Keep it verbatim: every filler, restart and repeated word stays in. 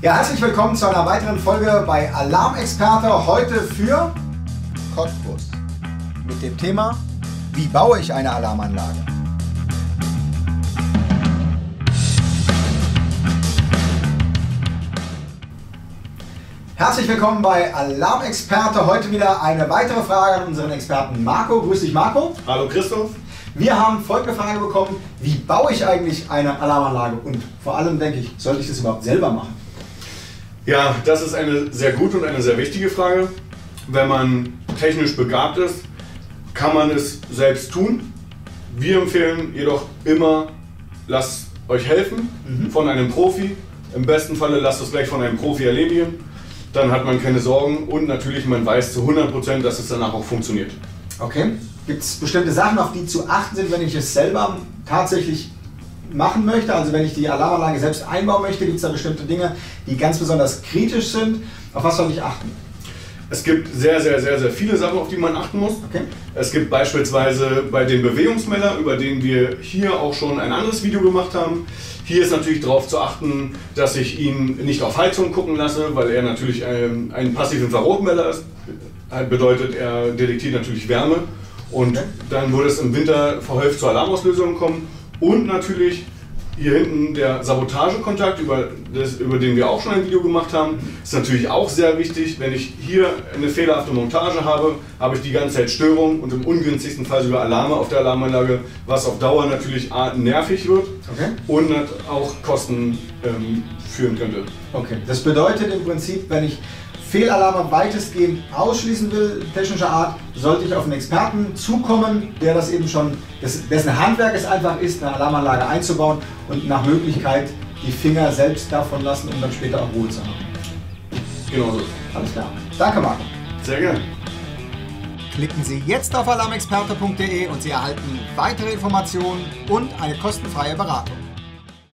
Ja, herzlich willkommen zu einer weiteren Folge bei Alarmexperte. Heute für Cottbus mit dem Thema: Wie baue ich eine Alarmanlage? Herzlich willkommen bei Alarmexperte. Heute wieder eine weitere Frage an unseren Experten Marco. Grüß dich, Marco. Hallo Christoph. Wir haben folgende Frage bekommen: Wie baue ich eigentlich eine Alarmanlage? Und vor allem denke ich, sollte ich das überhaupt selber machen? Ja, das ist eine sehr gute und eine sehr wichtige Frage. Wenn man technisch begabt ist, kann man es selbst tun. Wir empfehlen jedoch immer, lasst euch helfen mhm. von einem Profi. Im besten Falle lasst es gleich von einem Profi erledigen. Dann hat man keine Sorgen und natürlich man weiß zu hundert Prozent, dass es danach auch funktioniert. Okay. Gibt es bestimmte Sachen, auf die zu achten sind, wenn ich es selber tatsächlich machen möchte? Also wenn ich die Alarmanlage selbst einbauen möchte, gibt es da bestimmte Dinge, die ganz besonders kritisch sind. Auf was soll ich achten? Es gibt sehr, sehr, sehr, sehr viele Sachen, auf die man achten muss. Okay. Es gibt beispielsweise bei den Bewegungsmelder, über den wir hier auch schon ein anderes Video gemacht haben. Hier ist natürlich darauf zu achten, dass ich ihn nicht auf Heizung gucken lasse, weil er natürlich ein, ein passiv-Infrarotmelder ist. Bedeutet, er detektiert natürlich Wärme. Und okay. dann würde es im Winter verhäuft zu Alarmauslösungen kommen. Und natürlich hier hinten der Sabotagekontakt, über, das, über den wir auch schon ein Video gemacht haben, ist natürlich auch sehr wichtig. Wenn ich hier eine fehlerhafte Montage habe, habe ich die ganze Zeit Störung und im ungünstigsten Fall sogar Alarme auf der Alarmanlage, was auf Dauer natürlich A, nervig wird okay. und auch Kosten ähm, führen könnte. Okay, das bedeutet im Prinzip, wenn ich Fehlalarme weitestgehend ausschließen will, technischer Art, sollte ich auf einen Experten zukommen, der das eben schon, dessen Handwerk es einfach ist, eine Alarmanlage einzubauen und nach Möglichkeit die Finger selbst davon lassen, um dann später auch Ruhe zu haben. Genau so. Alles klar. Danke, Marco. Sehr gerne. Klicken Sie jetzt auf alarmexperte punkt de und Sie erhalten weitere Informationen und eine kostenfreie Beratung.